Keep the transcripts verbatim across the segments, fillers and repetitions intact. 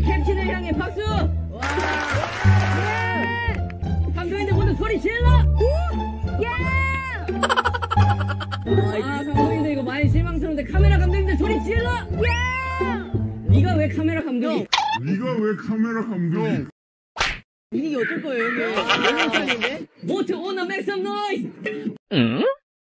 캡틴을 향해 박수! 와! 예! 감독님들 모두 소리 질러! 예! 아, 감독님들 이거 많이 실망스러운데 카메라 감독님들 소리 질러! 예! 네가 왜 카메라 감독이? 네가 왜 카메라 감독이? 이게 어쩔 거예요, 형님? 너무 시간인데? 모트 오너 make some noise! 응?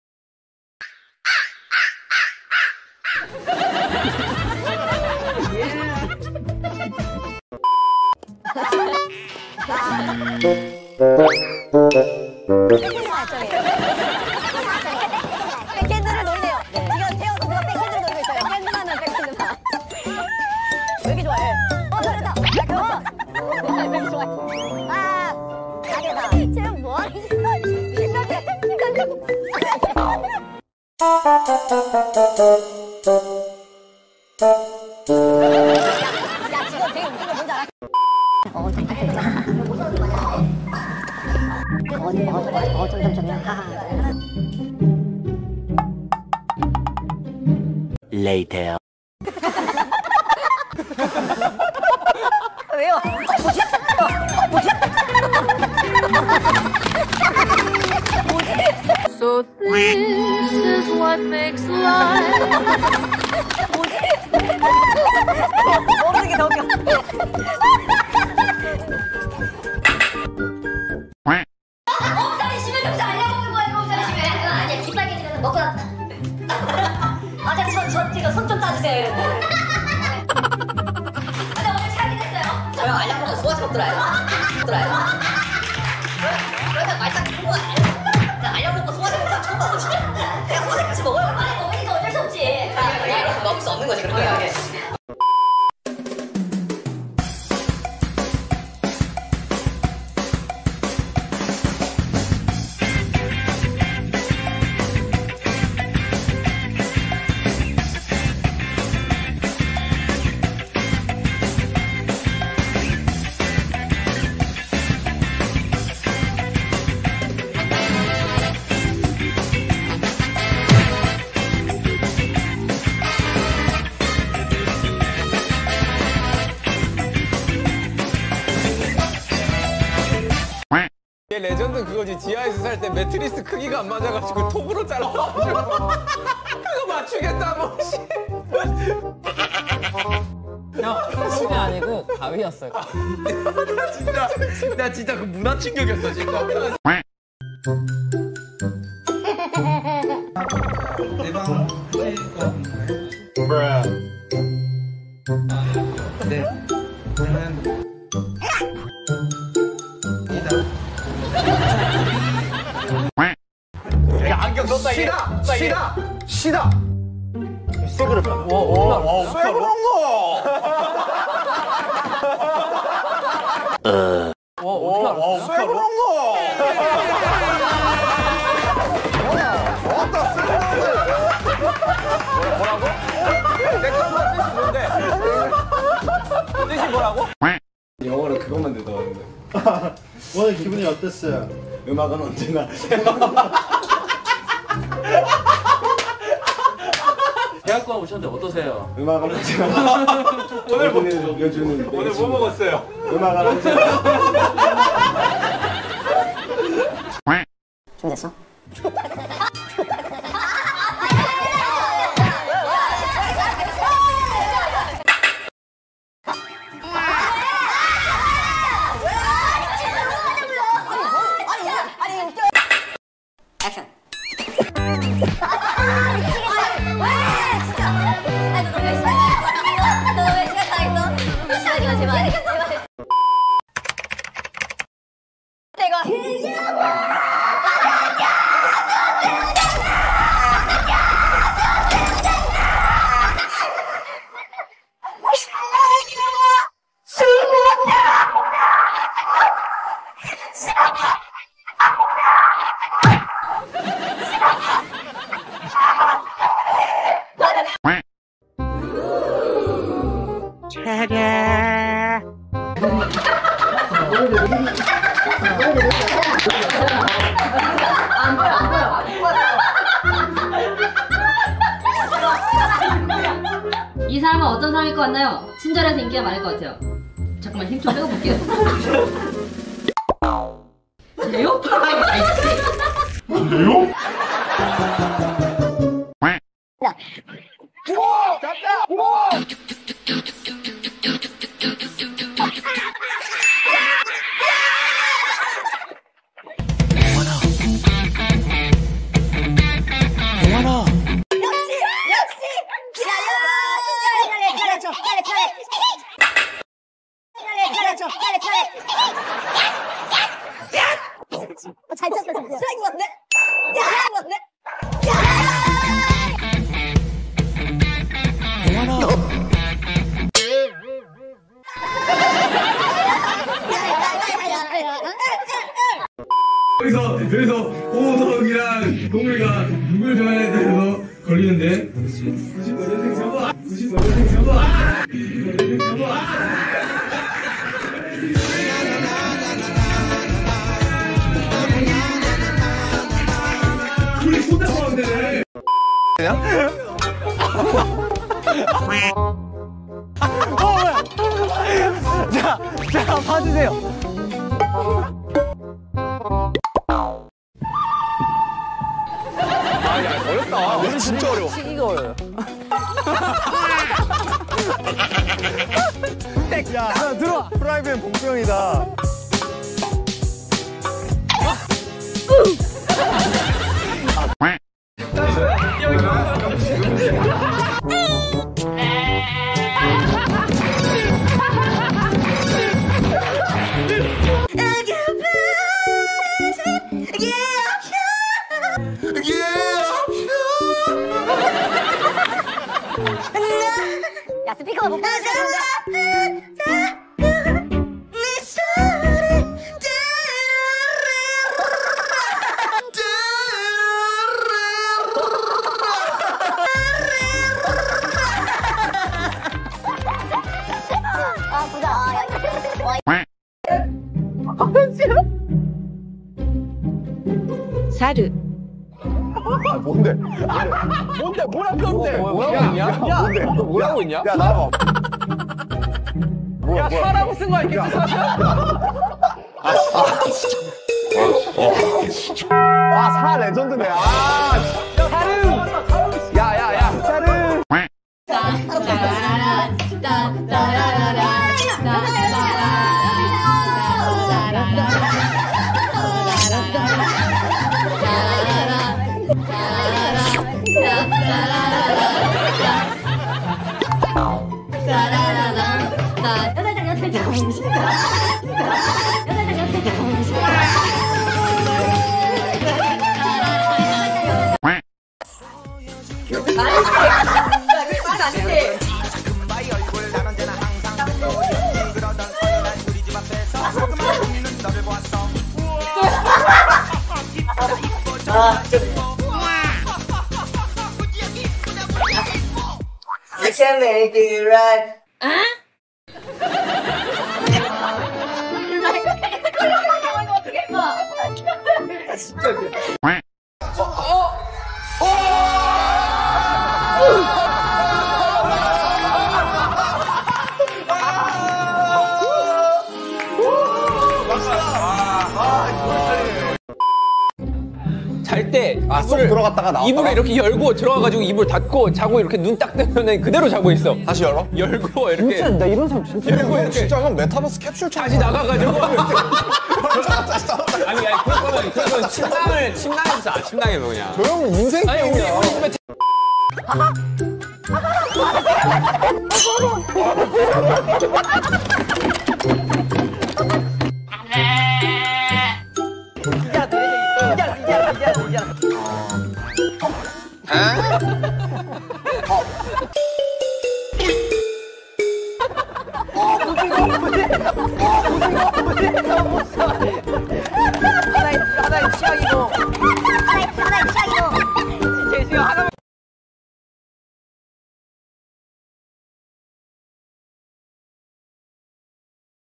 백핸드를 노리네요. 이거 태워서 누가 백핸드를 노리고 있어요. 핸드만은 백핸드만. 왜 이렇게 좋아해? 어, 잘했다. 야, 그거. 왜 이렇게 좋아해? 아, 잘했다. 쟤는 뭐하는 거야? 심각해. 심각해. 야, 지금 되게 웃긴 거 뭔지 알아? 어, 좀 어, 어, 어, 좀, 좀, 좀요. 하하. Later. 왜요? 어, 뭐지? 어, 뭐지? So this is what makes life. 모르는 게 더 웃겨. 몸살이 심해 병사 아니야? 먹는 거야 몸살이 심해. 그건 아니야. 기빨개 지면서 먹고 났다. 아, 자, 저, 저, 지금 손 좀 따주세요 이랬는데. 근데 오늘 차긴 했어요. 저요 알약 먹고 소화제 먹더라요. 먹더라요. 그러면 말짱 먹고 나 알약 먹고 소화제 먹자 처음 봤어 진짜. 내가 소화제 같이 먹어요. 아니 먹으니까 어쩔 수 없지. 아, 먹을 수 없는 거지 그렇게. 얘 레전드는 그거지. 지하에서 살 때 매트리스 크기가 안 맞아가지고 톱으로 잘라가지고 그거 맞추겠다고. 형, 손이 아니고 가위였어요. 나 진짜 나 진짜 그 문화 충격이었어 지금. 네. 저는 야, 안경 썼다 이게. 시다 시다 시다. 새그를 봐. 와, 왜 그런 거? Uh. 와, 어떻게 알았어요? 왜 그런 거? 왔다 뭐라고? 내 깜짝 뜻이 뭔데? 뜻이 뭐라고? 영어로 그것만 되더라는데. 오늘 기분이 어땠어요? 음악은 언제나. 대학과 오셨는데 어떠세요? 음악은 언제나. 오늘 뭐 요즘 오늘 뭐 먹었어요? 음악은 언제나. 준비됐어? 액션. 이 사람은 어떤 사람일 것 같나요? 친절해서 인기가 많을 것 같아요. 잠깐만 힘 좀 빼고볼게요. 돼요? 아이씨. 돼요? 잘 쳤다, 진짜. 야, 뭔데? 여기서 여기서 호석이랑 동물이가 누굴 좋아해야 돼서 걸리는데 구십오 년생 접어 구십오 년생 접어 구십오 년생 접어 우리 손잡아면 되네. 자, 자, 봐주세요. 아, 야, 어렵다. 오늘 진짜 어려워. 이거 어려워요. 야, 하나 들어. 프라이팬 봉병이다. 야, 스피커가 못 받았어. 아, 부자. 아, 야, 사르. 뭔데? 뭔데? 뭐라고 있는데? 뭐라고 있냐? 야, 뭔데? 너 뭐라고 있냐? 야, 나와봐. 야, 사라고 쓴 거 아니겠지, 사실? 아, 사 레전드네. 아, 사르! 야, 야, 야, 사르! I can make it right. 잘 때 아, 쏙 들어갔다가 나왔다가? 이불을 이렇게 열고 들어가가지고 이불 닫고 자고 이렇게 눈 딱 뜨면 그대로 자고 있어. 다시 열어? 열고 이렇게. 진짜 나 이런 사람 진짜 열고 이렇게 진짜 형 메타버스 캡슐처럼 다시 나가가지고. 아니 아니 그거는 그거는 침낭을 침낭에서 자 침낭에서 그냥. 저 형은 인생 아니 우리 게임이야. 우리 집에